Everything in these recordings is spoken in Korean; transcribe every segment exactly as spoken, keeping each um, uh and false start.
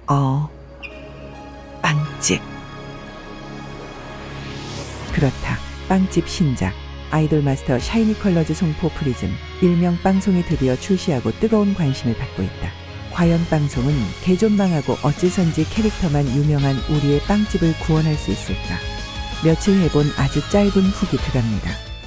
어, 빵집. 그렇다. 빵집 신작 아이돌 마스터 샤이니 컬러즈 송포 프리즘 일명 빵송이 드디어 출시하고 뜨거운 관심을 받고 있다. 과연 빵송은 개존망하고 어째선지 캐릭터만 유명한 우리의 빵집을 구원할 수 있을까? 며칠 해본 아주 짧은 후기 들어갑니다.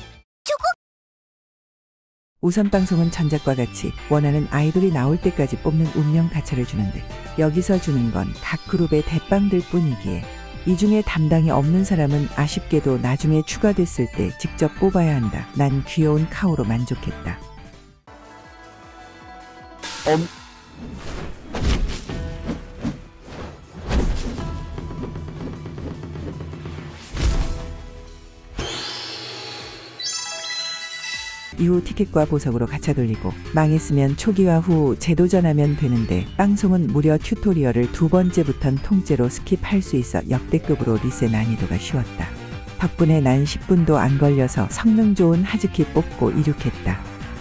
우선 빵송은 전작과 같이 원하는 아이돌이 나올 때까지 뽑는 운명 가차를 주는데, 여기서 주는 건 각 그룹의 대빵들 뿐이기에 이 중에 담당이 없는 사람은 아쉽게도 나중에 추가됐을 때 직접 뽑아야 한다. 난 귀여운 카오로 만족했다. 엄... 이후 티켓과 보석으로 가차 돌리고 망했으면 초기화 후 재도전하면 되는데, 빵송은 무려 튜토리얼을 두 번째부턴 통째로 스킵할 수 있어 역대급으로 리셋 난이도가 쉬웠다. 덕분에 난 십 분도 안 걸려서 성능 좋은 하즈키 뽑고 이륙했다.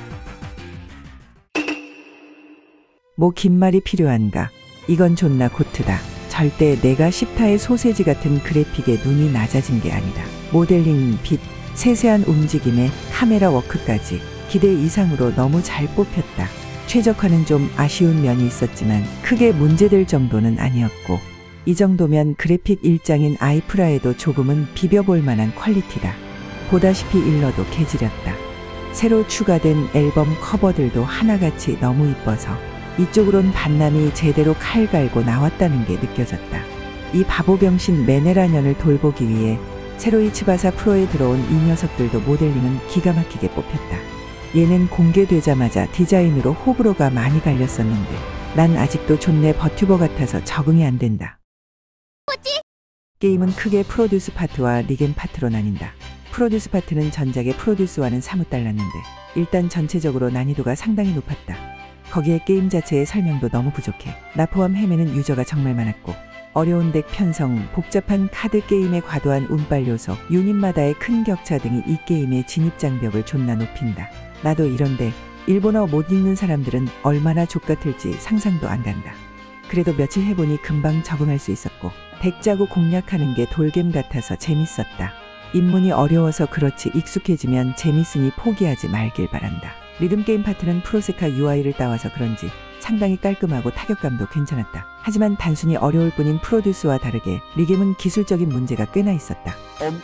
뭐 긴 말이 필요한가? 이건 존나 고트다. 절대 내가 십타의 소세지 같은 그래픽에 눈이 낮아진 게 아니다. 모델링, 빛, 세세한 움직임에 카메라 워크까지 기대 이상으로 너무 잘 뽑혔다. 최적화는 좀 아쉬운 면이 있었지만 크게 문제될 정도는 아니었고, 이 정도면 그래픽 일장인 아이프라에도 조금은 비벼볼 만한 퀄리티다. 보다시피 일러도 개지렸다. 새로 추가된 앨범 커버들도 하나같이 너무 이뻐서 이쪽으론 반남이 제대로 칼 갈고 나왔다는 게 느껴졌다. 이 바보병신 메네라년을 돌보기 위해 새로이 츠바사 프로에 들어온 이 녀석들도 모델링은 기가 막히게 뽑혔다. 얘는 공개되자마자 디자인으로 호불호가 많이 갈렸었는데 난 아직도 존내 버튜버 같아서 적응이 안 된다. 뭐지? 게임은 크게 프로듀스 파트와 리겜 파트로 나뉜다. 프로듀스 파트는 전작의 프로듀스와는 사뭇 달랐는데 일단 전체적으로 난이도가 상당히 높았다. 거기에 게임 자체의 설명도 너무 부족해. 나 포함 헤매는 유저가 정말 많았고, 어려운 덱 편성, 복잡한 카드 게임의 과도한 운빨 요소, 유닛마다의 큰 격차 등이 이 게임의 진입 장벽을 존나 높인다. 나도 이런데 일본어 못 읽는 사람들은 얼마나 족같을지 상상도 안 간다. 그래도 며칠 해보니 금방 적응할 수 있었고, 덱 짜고 공략하는 게 돌겜 같아서 재밌었다. 입문이 어려워서 그렇지 익숙해지면 재밌으니 포기하지 말길 바란다. 리듬게임 파트는 프로세카 유아이를 따와서 그런지 상당히 깔끔하고 타격감도 괜찮았다. 하지만 단순히 어려울 뿐인 프로듀스와 다르게 리겜은 기술적인 문제가 꽤나 있었다.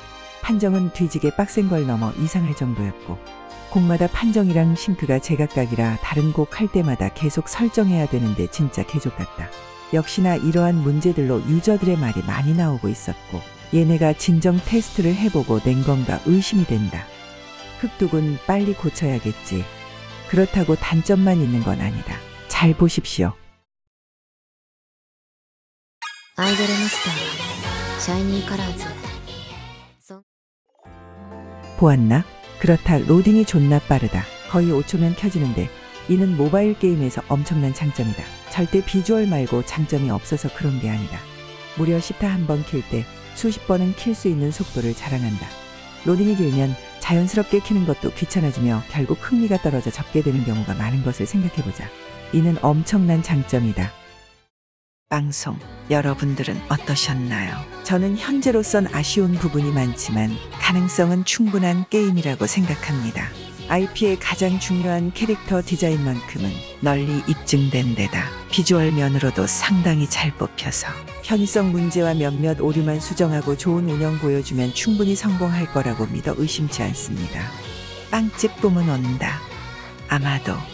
판정은 뒤지게 빡센 걸 넘어 이상할 정도였고, 곡마다 판정이랑 싱크가 제각각이라 다른 곡 할 때마다 계속 설정해야 되는데 진짜 개족 같다. 역시나 이러한 문제들로 유저들의 말이 많이 나오고 있었고, 얘네가 진정 테스트를 해보고 낸 건가 의심이 된다. 흑둑은 빨리 고쳐야겠지. 그렇다고 단점만 있는 건 아니다. 잘 보십시오. 아이돌 마스터 샤이니 컬러즈. 보았나? 그렇다. 로딩이 존나 빠르다. 거의 오 초면 켜지는데 이는 모바일 게임에서 엄청난 장점이다. 절대 비주얼 말고 장점이 없어서 그런 게 아니다. 무려 십타 한 번 킬 때 수십 번은 킬 수 있는 속도를 자랑한다. 로딩이 길면 자연스럽게 키는 것도 귀찮아지며 결국 흥미가 떨어져 접게 되는 경우가 많은 것을 생각해보자. 이는 엄청난 장점이다. 방송, 여러분들은 어떠셨나요? 저는 현재로선 아쉬운 부분이 많지만 가능성은 충분한 게임이라고 생각합니다. 아이피의 가장 중요한 캐릭터 디자인만큼은 널리 입증된 데다 비주얼 면으로도 상당히 잘 뽑혀서 편의성 문제와 몇몇 오류만 수정하고 좋은 운영 보여주면 충분히 성공할 거라고 믿어 의심치 않습니다. 빵집 뿜은 온다. 아마도